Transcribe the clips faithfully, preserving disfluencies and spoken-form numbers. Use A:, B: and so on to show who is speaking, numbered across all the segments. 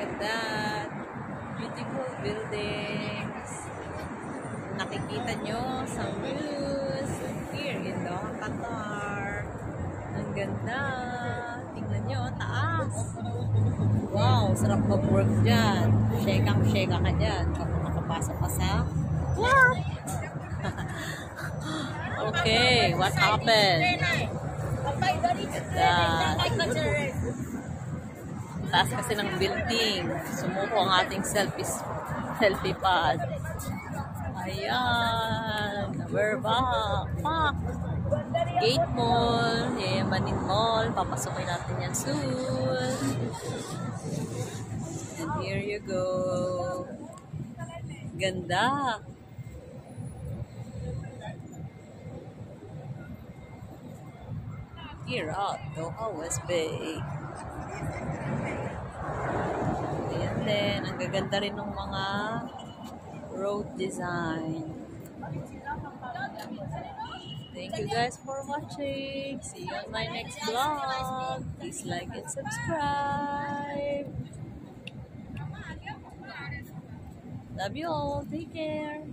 A: at that. Beautiful buildings. Nakikita nyo sa views here in Doha, Qatar. Ang ganda. Tingnan nyo, taas. Wow, sarap mag-work dyan. Shake-ang-shake ka dyan. Kapag nakapasok ka sa work. Okay, what happened? Ganda. Taas kasi ng building. Sumuko ang ating selfie, selfie pad. Ayan. We're back. Back. Gate Mall. Yayamanin Mall. Papasukin natin yan soon. And here you go. Ganda. Here at Doha West Bay. Ayan din. Ang gaganda rin ng mga road design. Thank you guys for watching. See you on my next vlog. Please like and subscribe. Love you all. Take care.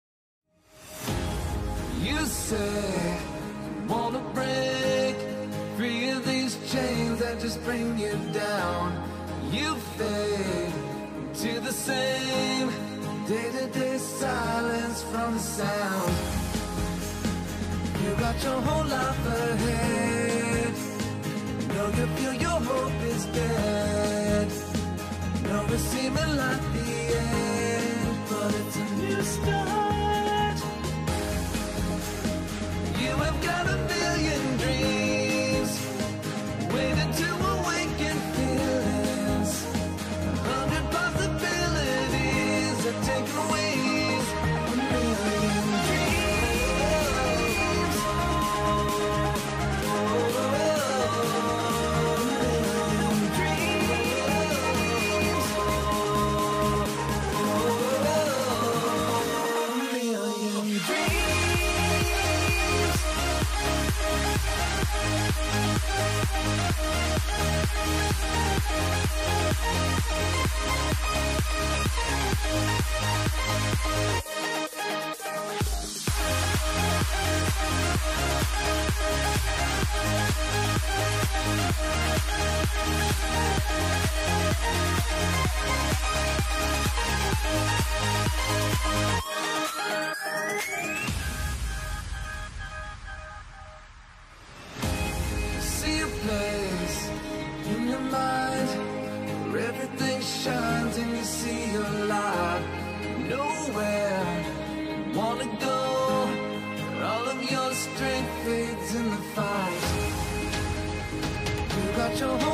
B: You say you wanna break free of these chains that just bring you down. You fade to the same day-to-day silence from the sound. You got your whole life ahead. Know you feel your hope is dead. Know it's seeming like the end, but it's a new start. You have got a million dreams waiting to awaken feelings. A hundred possibilities are taking ways. A million dreams. Oh, a million dreams. Oh, a million dreams. See a place in your mind where everything shines and you see your light. Nowhere you wanna go, where all of your strength fades in the fight. You got your whole